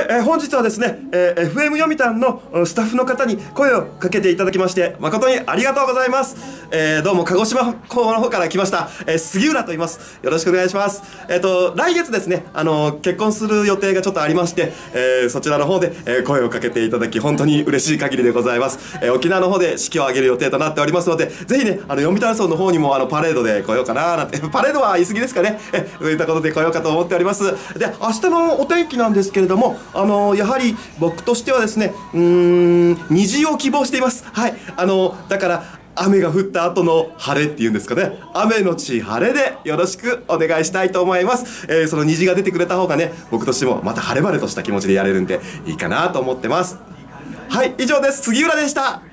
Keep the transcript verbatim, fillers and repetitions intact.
えー、本日はですね、えー、エフエム 読谷のスタッフの方に声をかけていただきまして誠にありがとうございます。えー、どうも鹿児島港の方から来ました、えー、杉浦と言います。よろしくお願いします。えっ、ー、と来月ですね、あのー、結婚する予定がちょっとありまして、えー、そちらの方で、えー、声をかけていただき本当に嬉しい限りでございます。えー、沖縄の方で式を挙げる予定となっておりますので、ぜひね、あの読谷村の方にもあのパレードで来ようかななんてパレードは言い過ぎですかね。えー、そういったことで来ようかと思っております。で、明日のお天気なんですけれども、あのー、やはり僕としてはですね、うーん虹を希望しています。はい、あのー、だから雨が降った後の晴れっていうんですかね、雨のち晴れでよろしくお願いしたいと思います。えー、その虹が出てくれた方がね、僕としてもまた晴れ晴れとした気持ちでやれるんでいいかなと思ってます。はい、以上です。杉浦でした。